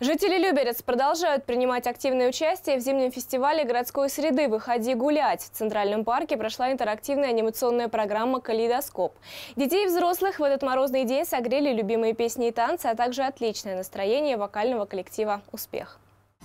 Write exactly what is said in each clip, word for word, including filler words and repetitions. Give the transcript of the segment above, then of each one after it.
Жители Люберец продолжают принимать активное участие в зимнем фестивале городской среды «Выходи гулять». В Центральном парке прошла интерактивная анимационная программа «Калейдоскоп». Детей и взрослых в этот морозный день согрели любимые песни и танцы, а также отличное настроение вокального коллектива «Успех».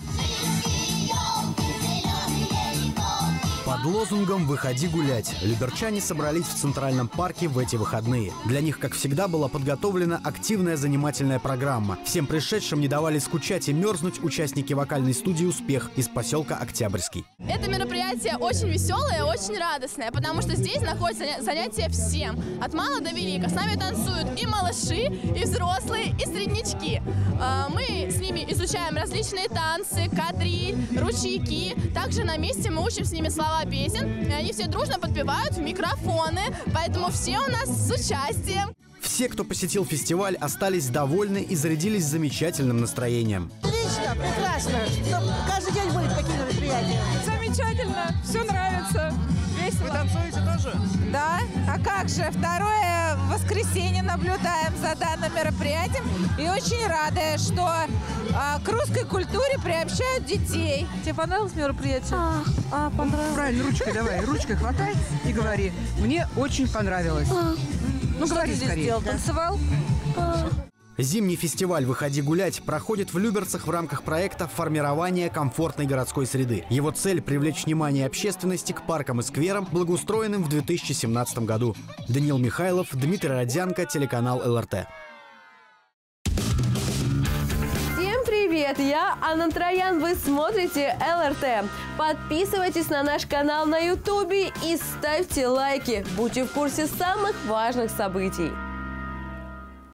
Под лозунгом «Выходи гулять» люберчане собрались в Центральном парке в эти выходные. Для них, как всегда, была подготовлена активная занимательная программа. Всем пришедшим не давали скучать и мерзнуть участники вокальной студии «Успех» из поселка Октябрьский. Это мероприятие очень веселое, очень радостное, потому что здесь находятся занятия всем, от мала до велика. С нами танцуют и малыши, и взрослые, и среднячки. Мы с ними изучаем различные танцы, кадри, ручейки. Также на месте мы учим с ними слова песен, и они все дружно подпевают в микрофоны, поэтому все у нас с участием. Все, кто посетил фестиваль, остались довольны и зарядились замечательным настроением. Отлично, прекрасно. Каждый день будет такие мероприятия. Замечательно, все нравится. Весело. Вы танцуете тоже? Да, а как же, второе воскресенье наблюдаем за данным мероприятием и очень рады, что а, к русской культуре приобщают детей. Тебе понравилось мероприятие? А, а понравилось. Правильно, ручкой давай, ручкой хватай и говори. Мне очень понравилось. А. Ну, что говори ты здесь скорее. делал? Танцевал? А. Зимний фестиваль «Выходи гулять» проходит в Люберцах в рамках проекта формирования комфортной городской среды. Его цель – привлечь внимание общественности к паркам и скверам, благоустроенным в две тысячи семнадцатом году. Даниил Михайлов, Дмитрий Родзянко, телеканал эл эр тэ. Всем привет! Я Анна Троян, вы смотрите эл эр тэ. Подписывайтесь на наш канал на ютубе и ставьте лайки. Будьте в курсе самых важных событий.